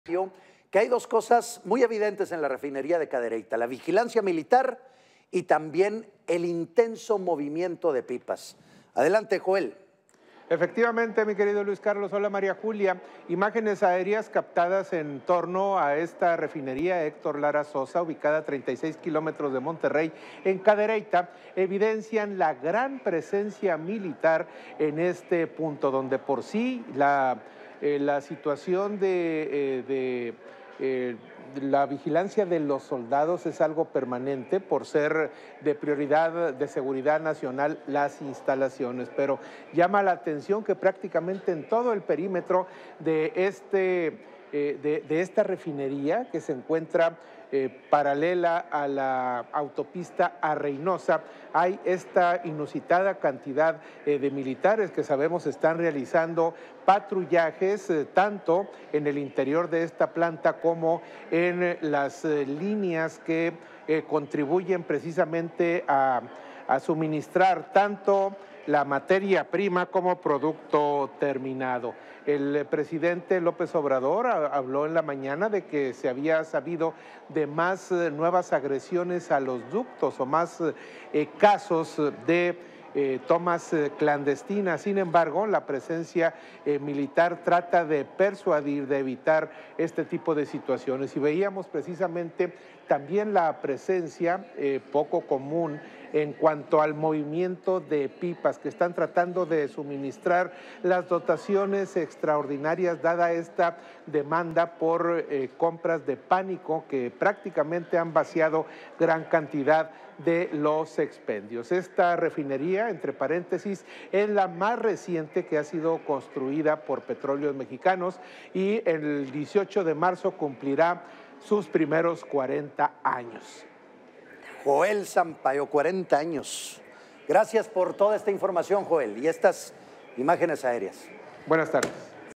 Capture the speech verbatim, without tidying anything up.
Que hay dos cosas muy evidentes en la refinería de Cadereyta: la vigilancia militar y también el intenso movimiento de pipas. Adelante, Joel. Efectivamente, mi querido Luis Carlos. Hola, María Julia. Imágenes aéreas captadas en torno a esta refinería Héctor Lara Sosa, ubicada a treinta y seis kilómetros de Monterrey, en Cadereyta, evidencian la gran presencia militar en este punto, donde por sí la, eh, la situación de... Eh, de eh, la vigilancia de los soldados es algo permanente por ser de prioridad de seguridad nacional las instalaciones, pero llama la atención que prácticamente en todo el perímetro de, este, eh, de, de esta refinería, que se encuentra eh, paralela a la autopista a Reynosa, hay esta inusitada cantidad eh, de militares que sabemos están realizando patrullajes eh, tanto en el interior de esta planta como en eh, las eh, líneas que eh, contribuyen precisamente a, a suministrar tanto la materia prima como producto terminado. El presidente López Obrador habló en la mañana de que se había sabido de más eh, nuevas agresiones a los ductos o más eh, casos de Eh, tomas eh, clandestinas. Sin embargo, la presencia eh, militar trata de persuadir, de evitar este tipo de situaciones. Y veíamos precisamente también la presencia eh, poco común en cuanto al movimiento de pipas que están tratando de suministrar las dotaciones extraordinarias dada esta demanda por eh, compras de pánico que prácticamente han vaciado gran cantidad de los expendios. Esta refinería, entre paréntesis, es la más reciente que ha sido construida por Petróleos Mexicanos y el dieciocho de marzo cumplirá sus primeros cuarenta años. Joel Sampaio, cuarenta años. Gracias por toda esta información, Joel, y estas imágenes aéreas. Buenas tardes.